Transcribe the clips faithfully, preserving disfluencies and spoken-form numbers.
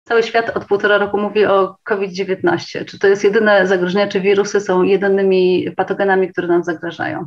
cały świat od półtora roku mówi o COVID dziewiętnaście. Czy to jest jedyne zagrożenie, czy wirusy są jedynymi patogenami, które nam zagrażają?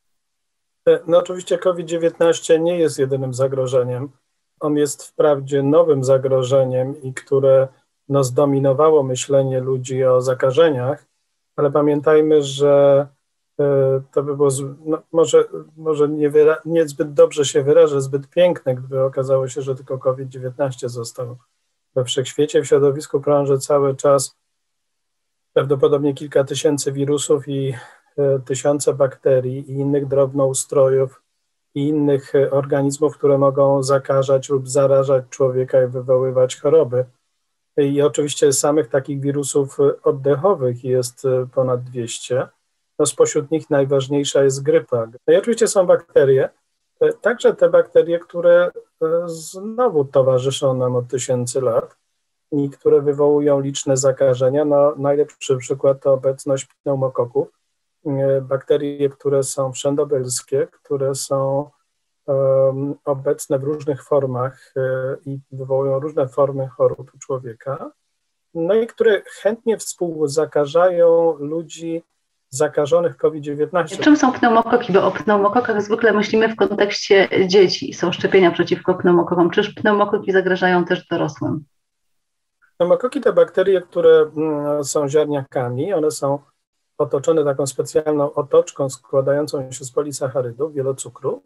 No oczywiście COVID dziewiętnaście nie jest jedynym zagrożeniem. On jest wprawdzie nowym zagrożeniem i które no, zdominowało myślenie ludzi o zakażeniach, ale pamiętajmy, że y, to by było, no, może, może nie, wyra- nie zbyt dobrze się wyrażę, zbyt piękne, gdyby okazało się, że tylko COVID dziewiętnaście został we wszechświecie. W środowisku krąży cały czas prawdopodobnie kilka tysięcy wirusów i y, tysiące bakterii i innych drobnoustrojów i innych organizmów, które mogą zakażać lub zarażać człowieka i wywoływać choroby. I oczywiście samych takich wirusów oddechowych jest ponad dwieście. No spośród nich najważniejsza jest grypa. No i oczywiście są bakterie, także te bakterie, które znowu towarzyszą nam od tysięcy lat i które wywołują liczne zakażenia. No, najlepszy przykład to obecność pneumokoków. Bakterie, które są wszędobylskie, które są um, obecne w różnych formach y, i wywołują różne formy chorób u człowieka, no i które chętnie współzakażają ludzi zakażonych COVID dziewiętnaście. Czym są pneumokoki? Bo o pneumokokach zwykle myślimy w kontekście dzieci. Są szczepienia przeciwko pneumokokom. Czyż pneumokoki zagrażają też dorosłym? Pneumokoki to bakterie, które mm, są ziarniakami. One są otoczone taką specjalną otoczką składającą się z polisacharydów, wielocukrów.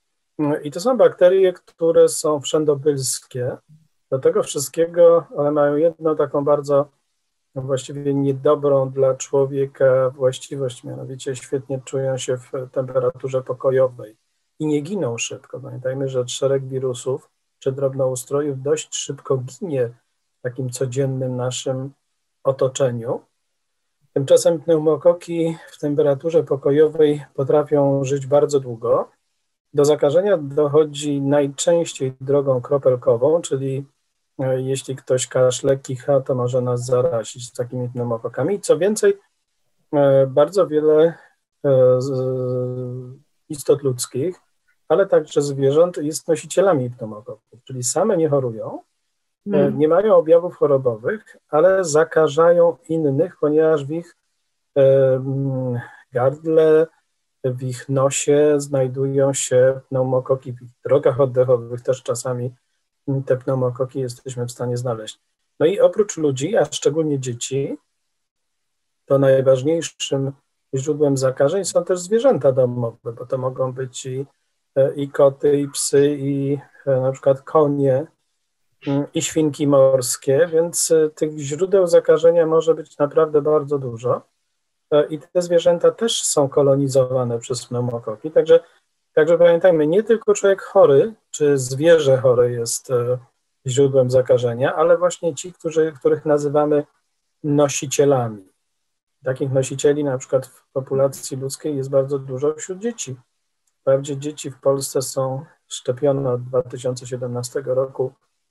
I to są bakterie, które są wszędobylskie. Do tego wszystkiego one mają jedną taką bardzo właściwie niedobrą dla człowieka właściwość, mianowicie świetnie czują się w temperaturze pokojowej i nie giną szybko. Pamiętajmy, że szereg wirusów czy drobnoustrojów dość szybko ginie w takim codziennym naszym otoczeniu. Tymczasem pneumokoki w temperaturze pokojowej potrafią żyć bardzo długo. Do zakażenia dochodzi najczęściej drogą kropelkową, czyli jeśli ktoś kaszle, kicha, to może nas zarazić takimi pneumokokami. Co więcej, bardzo wiele istot ludzkich, ale także zwierząt jest nosicielami pneumokoków, czyli same nie chorują, hmm. nie mają objawów chorobowych, ale zakażają innych, ponieważ w ich gardle, w ich nosie znajdują się pneumokoki, w ich drogach oddechowych też czasami te pneumokoki jesteśmy w stanie znaleźć. No i oprócz ludzi, a szczególnie dzieci, to najważniejszym źródłem zakażeń są też zwierzęta domowe, bo to mogą być i, i koty, i psy, i na przykład konie, i świnki morskie, więc tych źródeł zakażenia może być naprawdę bardzo dużo. I te zwierzęta też są kolonizowane przez pneumokoki, także Także pamiętajmy, nie tylko człowiek chory, czy zwierzę chore jest źródłem zakażenia, ale właśnie ci, którzy, których nazywamy nosicielami. Takich nosicieli na przykład w populacji ludzkiej jest bardzo dużo wśród dzieci. Wprawdzie dzieci w Polsce są szczepione od dwa tysiące siedemnastego roku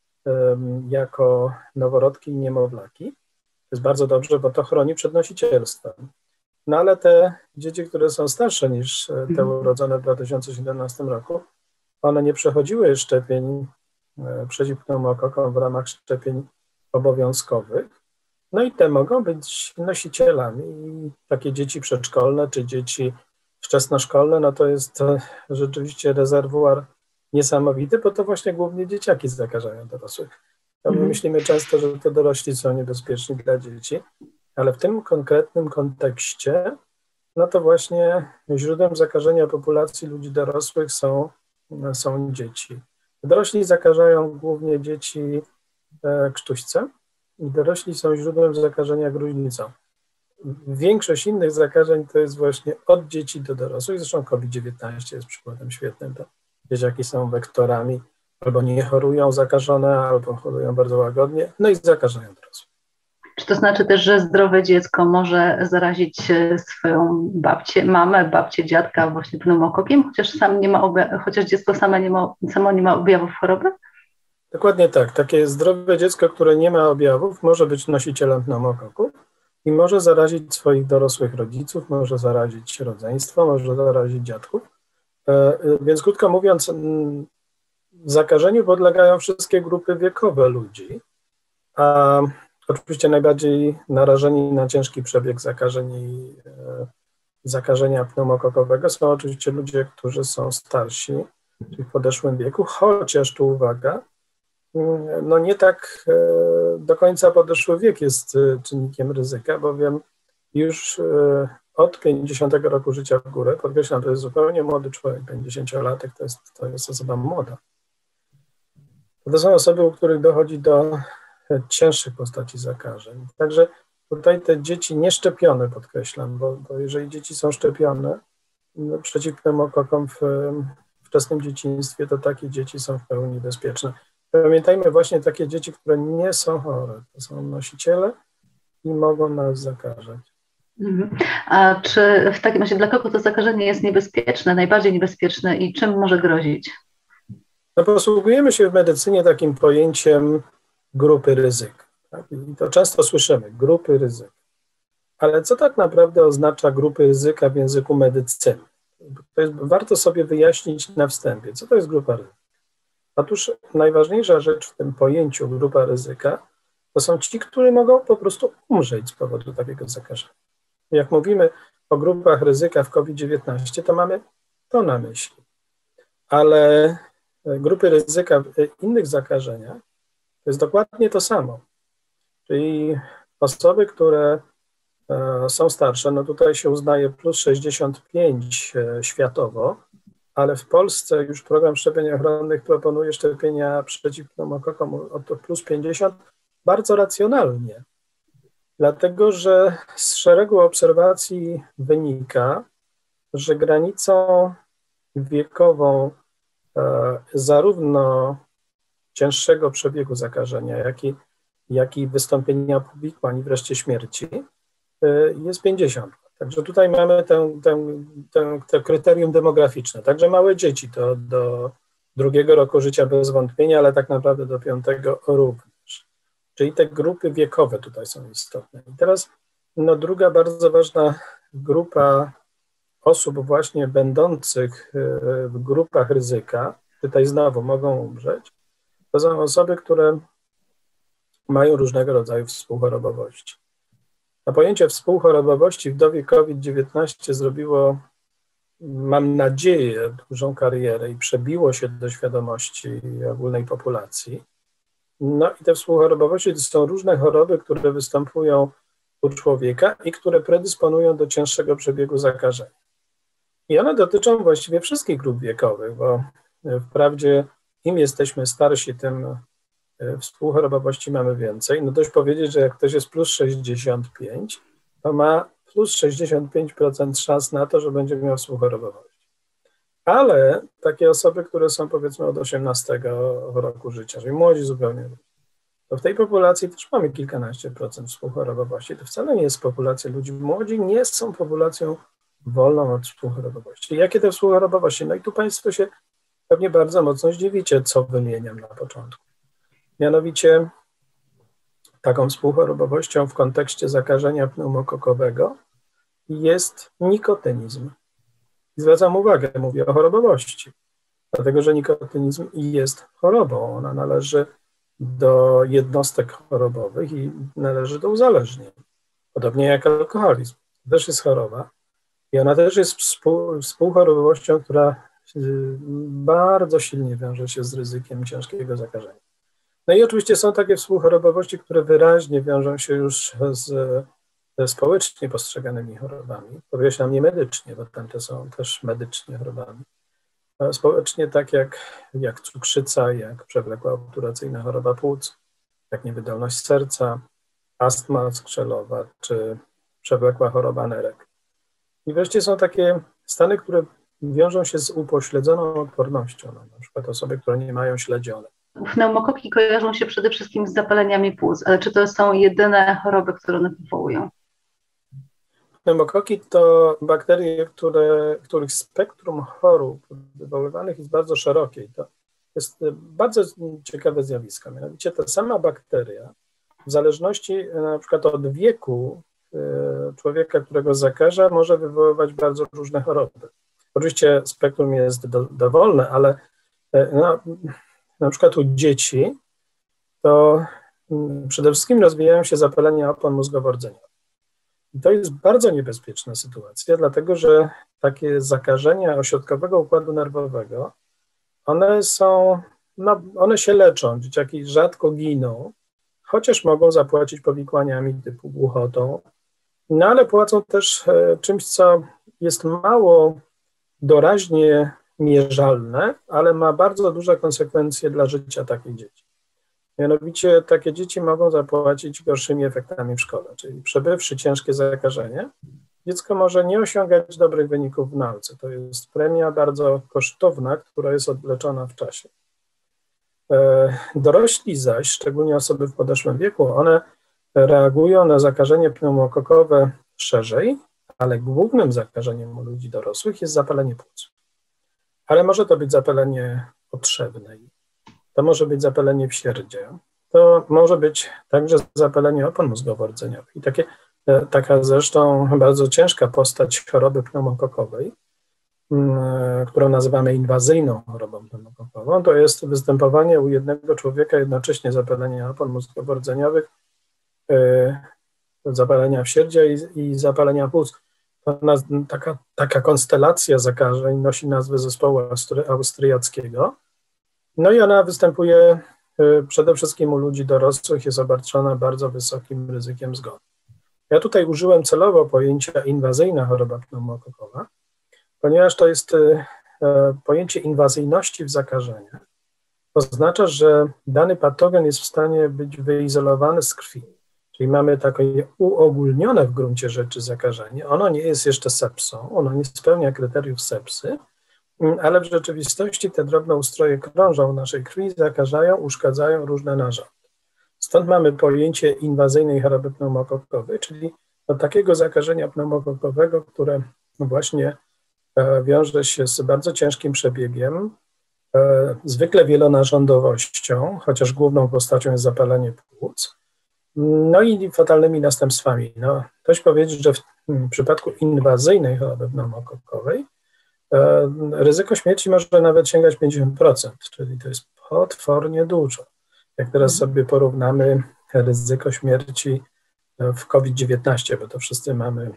um, jako noworodki i niemowlaki. To jest bardzo dobrze, bo to chroni przed nosicielstwem. No ale te dzieci, które są starsze niż te urodzone w dwa tysiące siedemnastym roku, one nie przechodziły szczepień przeciw pneumokokom w ramach szczepień obowiązkowych. No i te mogą być nosicielami. I takie dzieci przedszkolne czy dzieci wczesnoszkolne, no to jest rzeczywiście rezerwuar niesamowity, bo to właśnie głównie dzieciaki zakażają dorosłych. To my myślimy często, że to dorośli są niebezpieczni dla dzieci. Ale w tym konkretnym kontekście, no to właśnie źródłem zakażenia populacji ludzi dorosłych są, są dzieci. Dorośli zakażają głównie dzieci e, krztuścem i dorośli są źródłem zakażenia gruźlicą. Większość innych zakażeń to jest właśnie od dzieci do dorosłych, zresztą COVID dziewiętnaście jest przykładem świetnym. To dzieciaki są wektorami, albo nie chorują zakażone, albo chorują bardzo łagodnie, no i zakażają dorosłych. Czy to znaczy też, że zdrowe dziecko może zarazić swoją babcię, mamę, babcię, dziadka właśnie pneumokokiem, chociaż sam nie ma obja- chociaż dziecko same nie ma, samo nie ma objawów choroby? Dokładnie tak. Takie zdrowe dziecko, które nie ma objawów, może być nosicielem pneumokoków i może zarazić swoich dorosłych rodziców, może zarazić rodzeństwo, może zarazić dziadków. Więc krótko mówiąc, zakażeniu podlegają wszystkie grupy wiekowe ludzi. A oczywiście najbardziej narażeni na ciężki przebieg zakażeń i zakażenia pneumokokowego są oczywiście ludzie, którzy są starsi, czyli w podeszłym wieku, chociaż tu uwaga, no nie tak do końca podeszły wiek jest czynnikiem ryzyka, bowiem już od pięćdziesiątego roku życia w górę, podkreślam, to jest zupełnie młody człowiek, pięćdziesięciolatek to jest, to jest osoba młoda. To są osoby, u których dochodzi do cięższych postaci zakażeń. Także tutaj te dzieci nieszczepione, podkreślam, bo, bo jeżeli dzieci są szczepione no, przeciw pneumokokom w wczesnym dzieciństwie, to takie dzieci są w pełni bezpieczne. Pamiętajmy właśnie takie dzieci, które nie są chore, to są nosiciele i mogą nas zakażać. A czy w takim razie dla kogo to zakażenie jest niebezpieczne, najbardziej niebezpieczne i czym może grozić? No posługujemy się w medycynie takim pojęciem grupy ryzyka. Tak? I to często słyszymy, grupy ryzyka. Ale co tak naprawdę oznacza grupy ryzyka w języku medycyny? To jest, warto sobie wyjaśnić na wstępie, co to jest grupa ryzyka. Otóż najważniejsza rzecz w tym pojęciu grupa ryzyka to są ci, którzy mogą po prostu umrzeć z powodu takiego zakażenia. Jak mówimy o grupach ryzyka w COVID dziewiętnaście, to mamy to na myśli. Ale grupy ryzyka w innych zakażeniach to jest dokładnie to samo. Czyli osoby, które są starsze, no tutaj się uznaje plus sześćdziesiąt pięć światowo, ale w Polsce już program szczepień ochronnych proponuje szczepienia przeciw pneumokokom od plus pięćdziesiąt bardzo racjonalnie, dlatego że z szeregu obserwacji wynika, że granicą wiekową e, zarówno cięższego przebiegu zakażenia, jak i, jak i wystąpienia powikłań i wreszcie śmierci e, jest pięćdziesiąt. Także tutaj mamy tę, tę, tę, tę kryterium demograficzne. Także małe dzieci to do drugiego roku życia bez wątpienia, ale tak naprawdę do piątego również. Czyli te grupy wiekowe tutaj są istotne. I teraz no, druga bardzo ważna grupa osób właśnie będących w grupach ryzyka, tutaj znowu mogą umrzeć, to są osoby, które mają różnego rodzaju współchorobowości. A pojęcie współchorobowości w dobie COVID dziewiętnaście zrobiło, mam nadzieję, dużą karierę i przebiło się do świadomości ogólnej populacji. No i te współchorobowości to są różne choroby, które występują u człowieka i które predysponują do cięższego przebiegu zakażenia. I one dotyczą właściwie wszystkich grup wiekowych, bo wprawdzie im jesteśmy starsi, tym współchorobowości mamy więcej. No dość powiedzieć, że jak ktoś jest plus sześćdziesiąt pięć, to ma plus sześćdziesiąt pięć procent szans na to, że będzie miał współchorobowość. Ale takie osoby, które są powiedzmy od osiemnastego roku życia, czyli młodzi zupełnie, to w tej populacji też mamy kilkanaście procent współchorobowości. To wcale nie jest populacja ludzi. Młodzi nie są populacją wolną od współchorobowości. Jakie te współchorobowości? No i tu Państwo się pewnie bardzo mocno zdziwicie, co wymieniam na początku. Mianowicie taką współchorobowością w kontekście zakażenia pneumokokowego jest nikotynizm. I zwracam uwagę, mówię o chorobowości, dlatego że nikotynizm jest chorobą. Ona należy do jednostek chorobowych i należy do uzależnień. Podobnie jak alkoholizm. To też jest choroba i ona też jest współ, współchorobowością, która bardzo silnie wiąże się z ryzykiem ciężkiego zakażenia. No i oczywiście są takie współchorobowości, które wyraźnie wiążą się już z, ze społecznie postrzeganymi chorobami. Podkreślam nie medycznie, bo tamte są też medycznie chorobami. Ale społecznie tak jak, jak cukrzyca, jak przewlekła obturacyjna choroba płuc, jak niewydolność serca, astma skrzelowa czy przewlekła choroba nerek. I wreszcie są takie stany, które wiążą się z upośledzoną odpornością, no, na przykład osoby, które nie mają śledzione. Pneumokoki kojarzą się przede wszystkim z zapaleniami płuc, ale czy to są jedyne choroby, które one wywołują? Pneumokoki to bakterie, które, których spektrum chorób wywoływanych jest bardzo szerokie i to jest bardzo ciekawe zjawisko. Mianowicie ta sama bakteria w zależności na przykład od wieku człowieka, którego zakaża, może wywoływać bardzo różne choroby. Oczywiście spektrum jest do, dowolne, ale no, na przykład u dzieci to przede wszystkim rozwijają się zapalenia opon mózgowo-rdzeniowych. I to jest bardzo niebezpieczna sytuacja, dlatego że takie zakażenia ośrodkowego układu nerwowego, one są, no, one się leczą, dzieciaki rzadko giną, chociaż mogą zapłacić powikłaniami typu głuchotą, no ale płacą też czymś, co jest mało doraźnie mierzalne, ale ma bardzo duże konsekwencje dla życia takich dzieci. Mianowicie takie dzieci mogą zapłacić gorszymi efektami w szkole, czyli przebywszy ciężkie zakażenie, dziecko może nie osiągać dobrych wyników w nauce. To jest premia bardzo kosztowna, która jest odwleczona w czasie. Dorośli zaś, szczególnie osoby w podeszłym wieku, one reagują na zakażenie pneumokokowe szerzej, ale głównym zakażeniem u ludzi dorosłych jest zapalenie płuc. Ale może to być zapalenie potrzebnej, to może być zapalenie wsierdzia, to może być także zapalenie opon mózgowo-rdzeniowych. I takie, taka zresztą bardzo ciężka postać choroby pneumokokowej, którą nazywamy inwazyjną chorobą pneumokokową, to jest występowanie u jednego człowieka jednocześnie zapalenia opon mózgowo-rdzeniowych, zapalenia wsierdzia i, i zapalenia płuc. Taka, taka konstelacja zakażeń nosi nazwę zespołu austry, austriackiego. No i ona występuje przede wszystkim u ludzi dorosłych, jest obarczona bardzo wysokim ryzykiem zgonu. Ja tutaj użyłem celowo pojęcia inwazyjna choroba pneumokokowa, ponieważ to jest pojęcie inwazyjności w zakażeniach. To oznacza, że dany patogen jest w stanie być wyizolowany z krwi. Czyli mamy takie uogólnione w gruncie rzeczy zakażenie. Ono nie jest jeszcze sepsą, ono nie spełnia kryteriów sepsy, ale w rzeczywistości te drobne ustroje krążą w naszej krwi, zakażają, uszkadzają różne narządy. Stąd mamy pojęcie inwazyjnej choroby pneumokokowej, czyli do takiego zakażenia pneumokokowego, które właśnie wiąże się z bardzo ciężkim przebiegiem, zwykle wielonarządowością, chociaż główną postacią jest zapalenie płuc, no i fatalnymi następstwami. No, ktoś powiedzieć, że w przypadku inwazyjnej choroby pneumokokowej ryzyko śmierci może nawet sięgać pięćdziesiąt procent, czyli to jest potwornie dużo. Jak teraz sobie porównamy ryzyko śmierci w COVID dziewiętnaście, bo to wszyscy mamy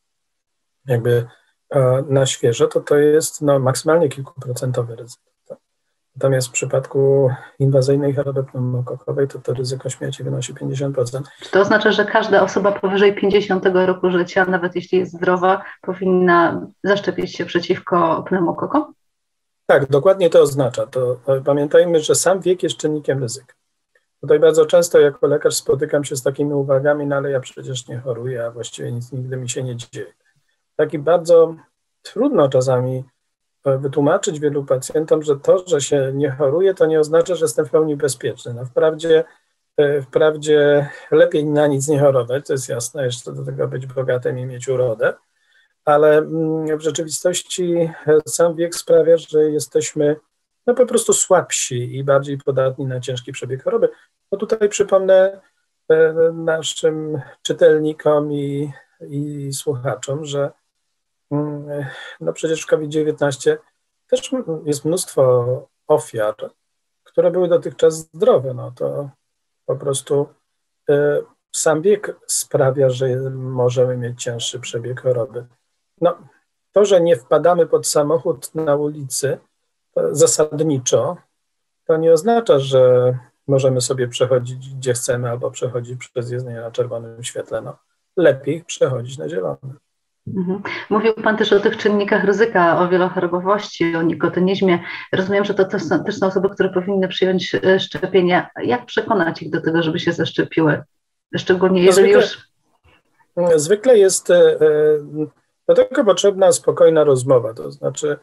jakby na świeżo, to to jest no, maksymalnie kilkuprocentowe ryzyko. Natomiast w przypadku inwazyjnej choroby pneumokokowej to to ryzyko śmierci wynosi pięćdziesiąt procent. Czy to oznacza, że każda osoba powyżej pięćdziesiątego roku życia, nawet jeśli jest zdrowa, powinna zaszczepić się przeciwko pneumokokom? Tak, dokładnie to oznacza. To pamiętajmy, że sam wiek jest czynnikiem ryzyka. Tutaj bardzo często jako lekarz spotykam się z takimi uwagami, no ale ja przecież nie choruję, a właściwie nic nigdy mi się nie dzieje. Taki bardzo trudno czasami wytłumaczyć wielu pacjentom, że to, że się nie choruje, to nie oznacza, że jestem w pełni bezpieczny. No wprawdzie, wprawdzie lepiej na nic nie chorować, to jest jasne, jeszcze do tego być bogatym i mieć urodę, ale w rzeczywistości sam wiek sprawia, że jesteśmy no po prostu słabsi i bardziej podatni na ciężki przebieg choroby. No tutaj przypomnę naszym czytelnikom i, i słuchaczom, że no przecież w COVID dziewiętnaście też jest mnóstwo ofiar, które były dotychczas zdrowe. No to po prostu y, sam wiek sprawia, że możemy mieć cięższy przebieg choroby. No, to, że nie wpadamy pod samochód na ulicy zasadniczo, to nie oznacza, że możemy sobie przechodzić gdzie chcemy albo przechodzić przez jezdnię na czerwonym świetle. No, lepiej przechodzić na zielonym. Mówił Pan też o tych czynnikach ryzyka, o wielochorobowości, o nikotynizmie. Rozumiem, że to też są, też są osoby, które powinny przyjąć szczepienia. Jak przekonać ich do tego, żeby się zaszczepiły? Szczególnie jeżeli zwykle, już... Zwykle jest do tego potrzebna spokojna rozmowa, to znaczy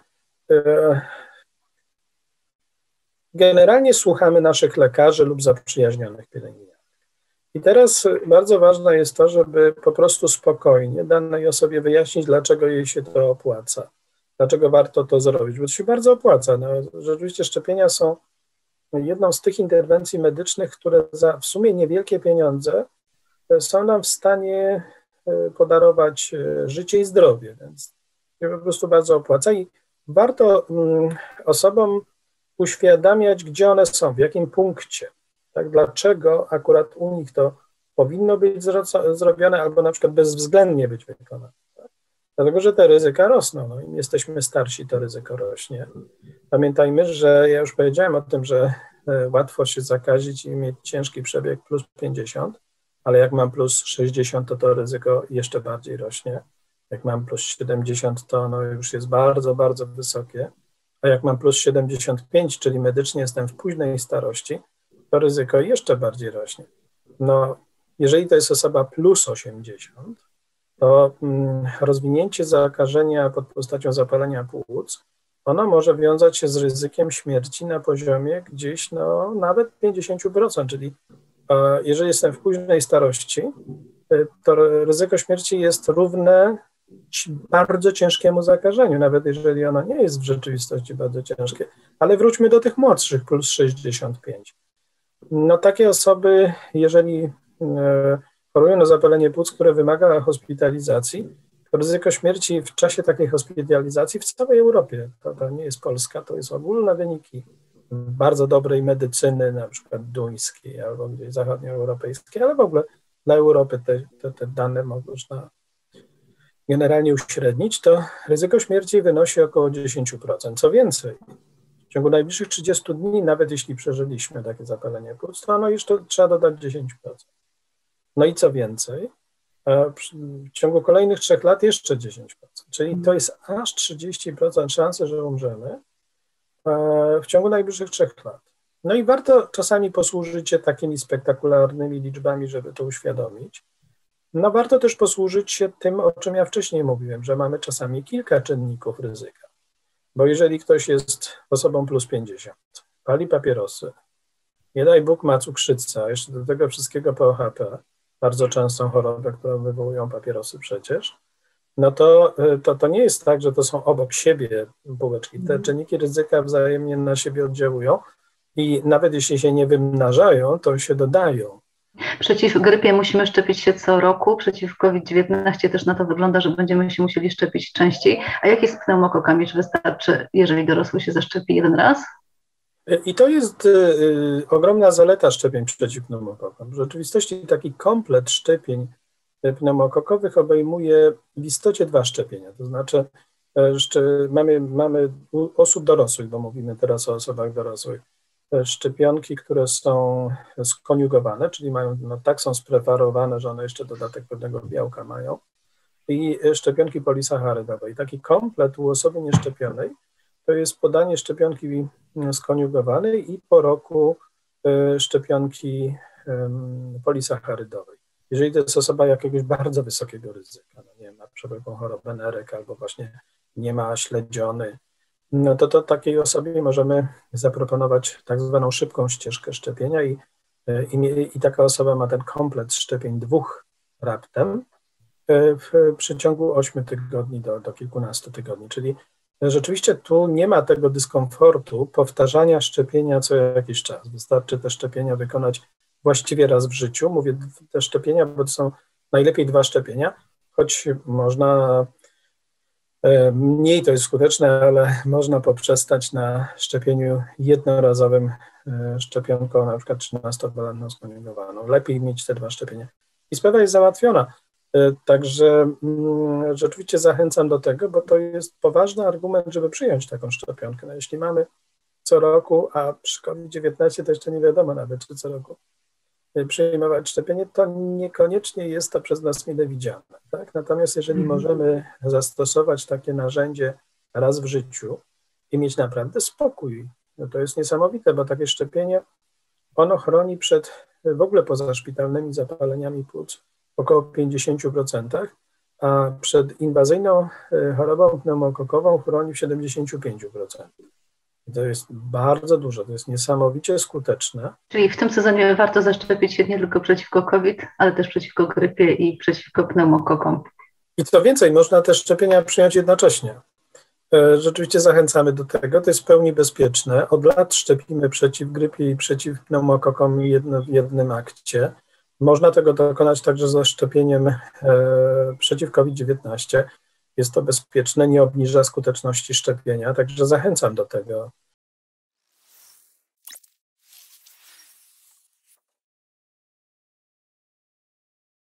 generalnie słuchamy naszych lekarzy lub zaprzyjaźnionych pielęgniarek. I teraz bardzo ważne jest to, żeby po prostu spokojnie danej osobie wyjaśnić, dlaczego jej się to opłaca, dlaczego warto to zrobić, bo to się bardzo opłaca. No, rzeczywiście szczepienia są jedną z tych interwencji medycznych, które za w sumie niewielkie pieniądze są nam w stanie podarować życie i zdrowie, więc się po prostu bardzo opłaca i warto osobom uświadamiać, gdzie one są, w jakim punkcie. Tak? Dlaczego akurat u nich to powinno być zrobione albo na przykład bezwzględnie być wykonane? Tak? Dlatego, że te ryzyka rosną. No, im jesteśmy starsi, to ryzyko rośnie. Pamiętajmy, że ja już powiedziałem o tym, że łatwo się zakazić i mieć ciężki przebieg plus pięćdziesiąt, ale jak mam plus sześćdziesiąt, to to ryzyko jeszcze bardziej rośnie. Jak mam plus siedemdziesiąt, to ono już jest bardzo, bardzo wysokie. A jak mam plus siedemdziesiąt pięć, czyli medycznie jestem w późnej starości, to ryzyko jeszcze bardziej rośnie. No, jeżeli to jest osoba plus osiemdziesiąt, to mm, rozwinięcie zakażenia pod postacią zapalenia płuc, ono może wiązać się z ryzykiem śmierci na poziomie gdzieś no, nawet pięćdziesiąt procent, czyli e, jeżeli jestem w późnej starości, e, to ryzyko śmierci jest równe bardzo ciężkiemu zakażeniu, nawet jeżeli ono nie jest w rzeczywistości bardzo ciężkie. Ale wróćmy do tych młodszych, plus sześćdziesiąt pięć. No takie osoby, jeżeli e, chorują na zapalenie płuc, które wymaga hospitalizacji, to ryzyko śmierci w czasie takiej hospitalizacji w całej Europie, to, to nie jest Polska, to jest ogólne wyniki bardzo dobrej medycyny, na przykład duńskiej albo gdzieś zachodnioeuropejskiej, ale w ogóle dla Europy te, te, te dane można generalnie uśrednić, to ryzyko śmierci wynosi około dziesięć procent. Co więcej, w ciągu najbliższych trzydziestu dni, nawet jeśli przeżyliśmy takie zapalenie płuc, to ono jeszcze trzeba dodać dziesięć procent. No i co więcej, w ciągu kolejnych trzech lat jeszcze dziesięć procent, czyli to jest aż trzydzieści procent szansy, że umrzemy w ciągu najbliższych trzech lat. No i warto czasami posłużyć się takimi spektakularnymi liczbami, żeby to uświadomić. No warto też posłużyć się tym, o czym ja wcześniej mówiłem, że mamy czasami kilka czynników ryzyka. Bo jeżeli ktoś jest osobą plus pięćdziesiąt, pali papierosy, nie daj Bóg ma cukrzycę, a jeszcze do tego wszystkiego P O H P, bardzo częstą chorobę, którą wywołują papierosy przecież, no to, to to nie jest tak, że to są obok siebie półeczki. Te czynniki ryzyka wzajemnie na siebie oddziałują i nawet jeśli się nie wymnażają, to się dodają. Przeciw grypie musimy szczepić się co roku, przeciw COVID dziewiętnaście też na to wygląda, że będziemy się musieli szczepić częściej. A jak jest z pneumokokami? Czy wystarczy, jeżeli dorosły się zaszczepi jeden raz? I to jest y, ogromna zaleta szczepień przeciw pneumokokom. W rzeczywistości taki komplet szczepień pneumokokowych obejmuje w istocie dwa szczepienia. To znaczy jeszcze mamy, mamy u osób dorosłych, bo mówimy teraz o osobach dorosłych, szczepionki, które są skoniugowane, czyli mają, no tak są spreparowane, że one jeszcze dodatek pewnego białka mają, i szczepionki polisacharydowe. I taki komplet u osoby nieszczepionej to jest podanie szczepionki skoniugowanej i po roku szczepionki polisacharydowej. Jeżeli to jest osoba jakiegoś bardzo wysokiego ryzyka, no nie wiem, ma przewlekłą chorobę nerek albo właśnie nie ma śledziony, no to, to takiej osobie możemy zaproponować tak zwaną szybką ścieżkę szczepienia i, i, i taka osoba ma ten komplet szczepień dwóch raptem w przeciągu ośmiu tygodni do, do kilkunastu tygodni, czyli rzeczywiście tu nie ma tego dyskomfortu powtarzania szczepienia co jakiś czas. Wystarczy te szczepienia wykonać właściwie raz w życiu. Mówię te szczepienia, bo to są najlepiej dwa szczepienia, choć można, mniej to jest skuteczne, ale można poprzestać na szczepieniu jednorazowym szczepionką, na przykład trzynastowalenną skoniugowaną. Lepiej mieć te dwa szczepienia. I sprawa jest załatwiona. Także mm, rzeczywiście zachęcam do tego, bo to jest poważny argument, żeby przyjąć taką szczepionkę. No, jeśli mamy co roku, a przy COVID dziewiętnaście to jeszcze nie wiadomo nawet, czy co roku przyjmować szczepienie, to niekoniecznie jest to przez nas mile widziane. Tak? Natomiast jeżeli mm. możemy zastosować takie narzędzie raz w życiu i mieć naprawdę spokój, no to jest niesamowite, bo takie szczepienie, ono chroni przed w ogóle pozaszpitalnymi zapaleniami płuc około pięćdziesiąt procent, a przed inwazyjną chorobą pneumokokową chroni w siedemdziesiąt pięć procent. I to jest bardzo dużo, to jest niesamowicie skuteczne. Czyli w tym sezonie warto zaszczepić się nie tylko przeciwko COVID, ale też przeciwko grypie i przeciwko pneumokokom. I co więcej, można te szczepienia przyjąć jednocześnie. Rzeczywiście zachęcamy do tego, to jest w pełni bezpieczne. Od lat szczepimy przeciw grypie i przeciw pneumokokom jedno, w jednym akcie. Można tego dokonać także ze szczepieniem e, przeciw COVID dziewiętnaście. Jest to bezpieczne, nie obniża skuteczności szczepienia, także zachęcam do tego.